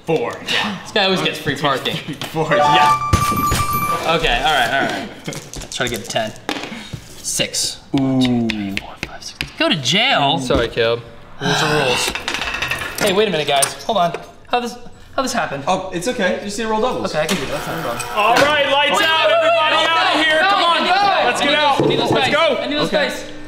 4. Yeah. This guy always gets free parking. 4. Yeah. Okay, all right. Let's try to get a 10. 6. Ooh. 1, 2, 3, 4, 5, 6. Go to jail. Sorry, Caleb. Rules are rules. Hey, wait a minute, guys. Hold on. How this happened? Oh, it's okay. Just need to roll doubles. Okay, I can do that. That's not a problem. All right, lights out. Everybody out of here. Come on. Let's get out. I need a space. Let's go. I need a space.